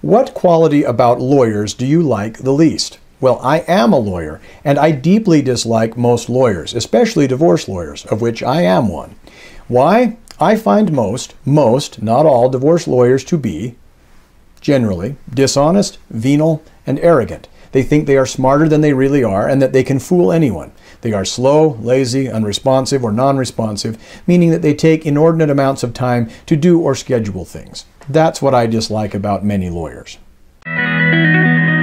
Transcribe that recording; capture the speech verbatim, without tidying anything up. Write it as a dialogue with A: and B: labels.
A: What quality about lawyers do you like the least? Well, I am a lawyer, and I deeply dislike most lawyers, especially divorce lawyers, of which I am one. Why? I find most, most, not all, divorce lawyers to be, generally, dishonest, venal, and arrogant. They think they are smarter than they really are and that they can fool anyone. They are slow, lazy, unresponsive, or non-responsive, meaning that they take inordinate amounts of time to do or schedule things. That's what I dislike about many lawyers.